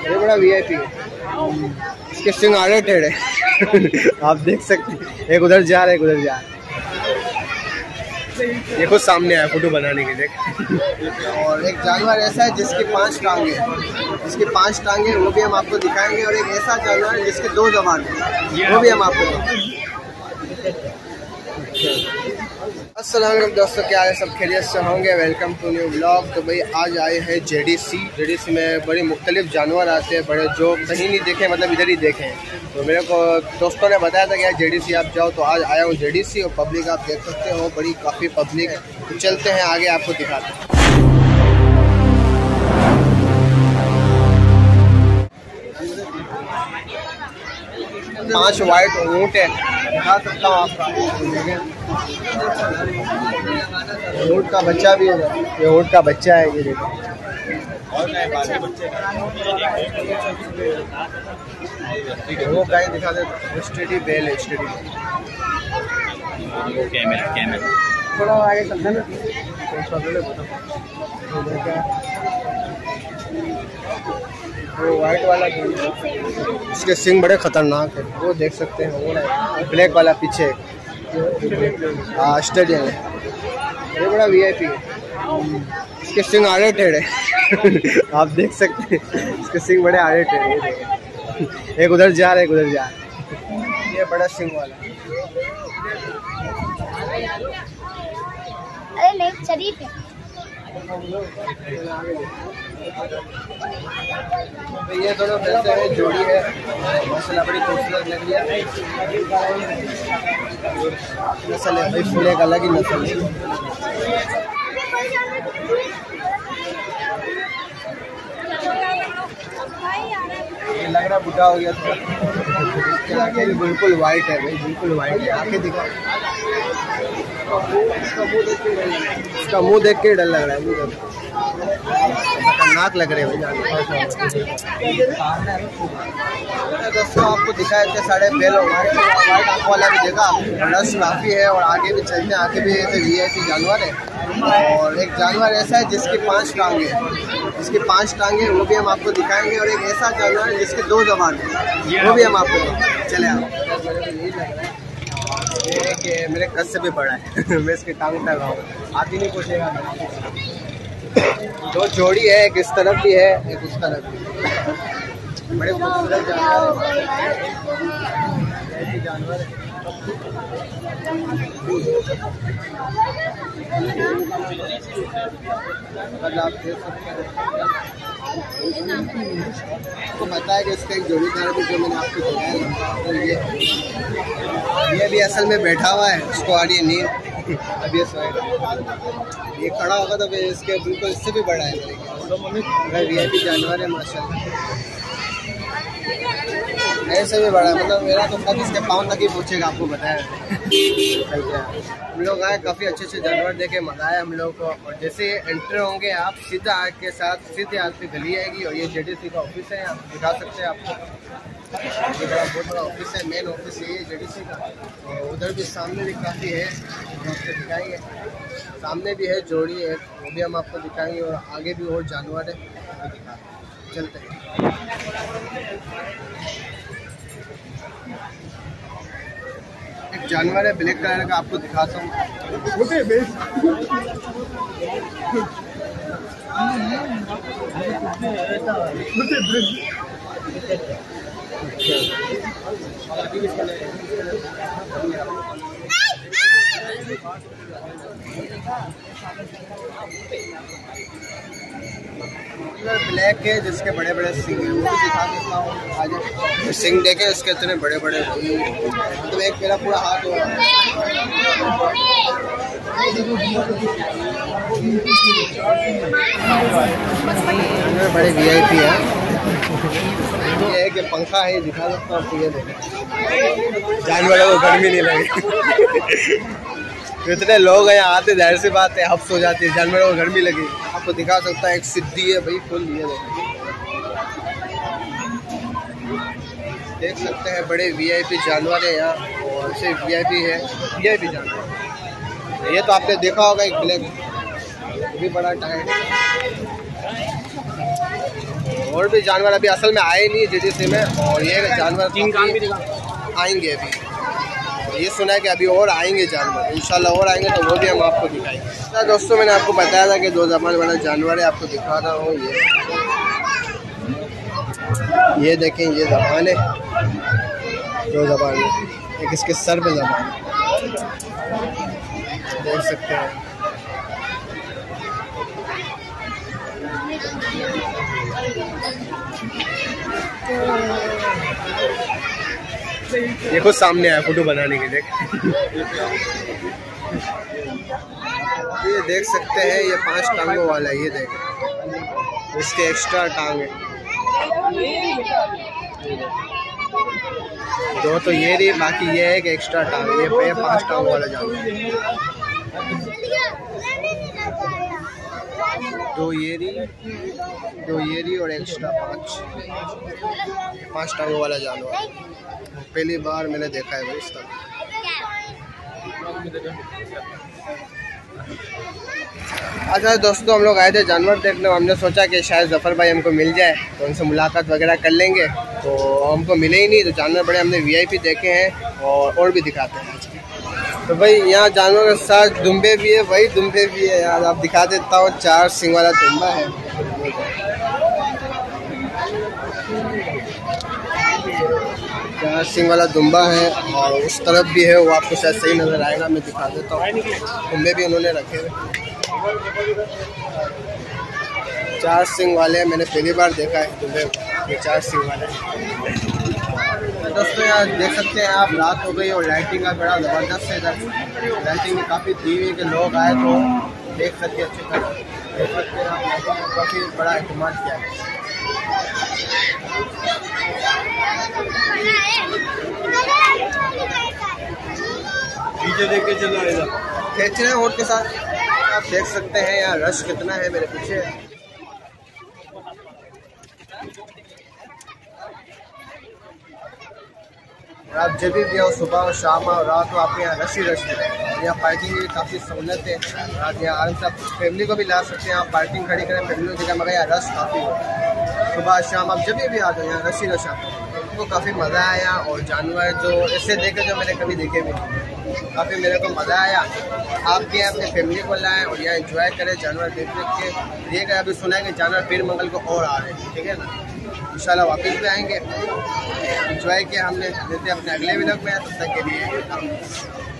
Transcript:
ये बड़ा वीआईपी है, इसके सिंग आड़े टेढ़े आप देख सकते हैं, एक उधर जा रहा है एक उधर जा रहा है। ये खुद सामने आया फोटो बनाने के लिए। और एक जानवर ऐसा है जिसकी 5 टांगे हैं, वो भी हम आपको दिखाएंगे। और एक ऐसा जानवर है जिसके 2 ज़बान है, वो भी हम आपको दिखाएंगे। अस्सलाम वालेकुम दोस्तों, क्या है, सब खैरियत से होंगे। Welcome to new blog. तो भाई आज आए हैं जेडीसी में बड़े मुख्तलिफ जानवर आते हैं, बड़े जो कहीं नहीं देखे, मतलब इधर ही देखे हैं। तो मेरे को दोस्तों ने बताया था कि यार जेडीसी आप जाओ, तो आज आया हूँ जेडीसी। और पब्लिक आप देख सकते हो, बड़ी काफ़ी पब्लिक। तो चलते हैं आगे, आपको दिखाते हैं। 5 वाइट ऊँट है, दिखा सकता हूँ आपको। ऊँट का बच्चा भी है, ये ऊँट का बच्चा है, ये देखो। वो गाय दिखा दे, स्टेडी बेल है, स्टेडी कैमरा थोड़ा आगे चलते ना। वो वाइट वाला इसके सिंग बड़े खतरनाक है, वो देख सकते हैं। वो ब्लैक वाला पीछे स्टेडियम है, ये बड़ा वीआईपी है, इसके सिंग आड़े टेढ़े आप देख सकते हैं, इसके सिंग बड़े आड़े टेढ़े। एक उधर जा रहा है एक उधर जा रहा है, ये बड़ा सिंग वाला। अरे नहीं, शरीफ है। ये दोनों भैंसे हैं, जोड़ी है, माशाल्लाह बड़ी खूबसूरत लग रही है। नस्ल है भाई, फूल एक अलग ही नस्ल है। ये लग रहा बुढ़ा हो गया थोड़ा। आंखें भी बिल्कुल वाइट है भाई, बिल्कुल वाइट है। आंखें दिखा, इसका मुंह देख के डर लग रहा है, खतरनाक लग रहे हैं दोस्तों। आपको दिखाया थे साढ़े बेल वाइट आंख वाला भी देखा, रस काफ़ी है। और आगे भी चलते हैं, आगे भी वीआईपी जानवर है। और एक जानवर ऐसा है जिसकी 5 टांगे हैं, वो भी हम आपको दिखाएंगे। और एक ऐसा जानवर है जिसके 2 ज़बान है, वो भी हम आपको चले यही लग रहा है कि मेरे कद से भी बड़ा है मैं इसकी टांग तक आऊँ, आती नहीं पूछेगा। 2 जोड़ी है, एक इस तरफ भी है एक उस तरफ भी। बड़े खूबसूरत जानवर है। आप देख सकते हैं, आपको पता है कि इसका एक जोड़ीदार भी जो मैंने आपको दिखाया, तो ये भी असल में बैठा हुआ है, उसको आ रही है नींद। अब ये खड़ा होगा तो फिर इसके बिल्कुल इससे भी बड़ा है। वीआईपी जानवर है माशाल्लाह, ऐसे भी बड़ा है, मतलब मेरा तो कद इसके पाँव तक ही पहुँचेगा, आपको बताया। हम लोग आए, काफ़ी अच्छे जानवर देखे, मजा आया हम लोग को। और जैसे एंटर होंगे आप, सीधा आग के साथ सीधे हाथ पे गली आएगी। और ये जेडीसी का ऑफिस है, आप दिखा सकते हैं आपको। ये बहुत बड़ा ऑफिस है, मेन ऑफिस है ये जेडीसी का। और उधर भी सामने भी काफ़ी है, हम आपको दिखाएंगे। सामने भी है जोड़ी है, वो भी हम आपको दिखाएंगे। और आगे भी और जानवर है, चलते हैं। एक जानवर है ब्लैक कलर का, आपको दिखाता हूँ। ब्लैक है, जिसके बड़े बड़े सिंग हैं, वो भी दिखा देता हूँ। आज सिंग देखे इसके इतने बड़े बड़े, मतलब एक मेरा पूरा हाथ हो। बड़े वीआईपी है। ये है कि पंखा है, दिखा सकता हूँ। ये देखो, जानवरों को गर्मी नहीं लगी इतने लोग हैं यहाँ आते, जाहिर सी बात है हफ्स हो जाती है, जानवरों को गर्मी लगी। आपको दिखा सकता है, एक सिद्धि है भाई फुल। ये देख सकते हैं, बड़े वीआईपी जानवर है यहाँ। और सिर्फ वीआईपी जानवर। ये तो आपने देखा होगा, एक ब्लैक भी बड़ा टाइट। और भी जानवर अभी असल में आए नहीं JDC में, और ये जानवर आएंगे अभी। ये सुना है कि अभी और आएंगे जानवर, इंशाल्लाह और आएंगे तो वो भी हम आपको दिखाएंगे। तो दोस्तों मैंने आपको बताया था कि 2 ज़बान वाला जानवर है, आपको दिखा रहा हूँ। ये देखें, ये ज़बान है, 2 ज़बान है, एक इसके सर पे ज़बान देख सकते हैं। ये खुद सामने आया फोटो बनाने के लिए। ये देख सकते हैं, ये 5 टांगों वाला है। ये देखें, इसके एक्स्ट्रा टांग है। 2 तो ये रही, बाकी ये है कि एक्स्ट्रा टांग, ये 5 टांगों वाला जानवर। 2 ये रही और एक्स्ट्रा 5 टांगों वाला जानवर। पहली बार मैंने देखा है भाई इस तरह। अच्छा दोस्तों, हम लोग आए थे जानवर देखने, हमने सोचा कि शायद ज़फ़र भाई हमको मिल जाए तो उनसे मुलाकात वगैरह कर लेंगे, तो हमको मिले ही नहीं। तो जानवर बड़े हमने VIP देखे हैं और भी दिखाते हैं। तो भाई यहाँ जानवर के साथ दुम्बे भी है, वही दुम्बे भी है यार, आप दिखा देता हूँ। 4 सिंग वाला दुम्बा है, 4 सिंग वाला दुम्बा है, और उस तरफ भी है, वो आपको शायद सही नज़र आएगा, मैं दिखा देता हूँ। दुम्बे भी उन्होंने रखे हुए 4 सिंग वाले हैं, मैंने पहली बार देखा है दुम्बे, ये 4 सिंग वाले। दोस्तों यहाँ देख सकते हैं आप, रात हो गई और लाइटिंग का बड़ा ज़बरदस्त है इधर। लाइटिंग काफ़ी दी हुई कि लोग आए तो देख सकते अच्छी तरह, देख सकते हैं आप, काफ़ी बड़ा अहतमाम किया है। पीछे देख के चलो, खींच रहे हैं और के साथ। आप देख सकते हैं यहाँ रश कितना है मेरे पीछे। आप जब भी आओ, सुबह और शाम और रात को आपको यहाँ रश ही रश है। यहाँ पार्किंग की काफ़ी सहूलत है। आप यहाँ आराम से फैमिली को भी ला सकते हैं, आप पार्किंग खड़ी करें फैमिली को जगह, मगर यहाँ रश काफ़ी है। सुबह शाम आप जब भी आ जाओ, यहाँ रश ही रश आता है। तो काफ़ी मज़ा आया, और जानवर जो ऐसे देखे जो मैंने कभी देखे भी, काफ़ी मेरे को मज़ा आया। आप भी अपने फैमिली को लाएँ और यहाँ एंजॉय करें जानवर देख के। ये अभी सुना है कि जानवर फिर मंगल को और आ रहे हैं, ठीक है ना। इंशाल्लाह वापस भी आएंगे। एंजॉय किया हमने, जैसे अपने अगले व्लॉग में, तब तक के लिए।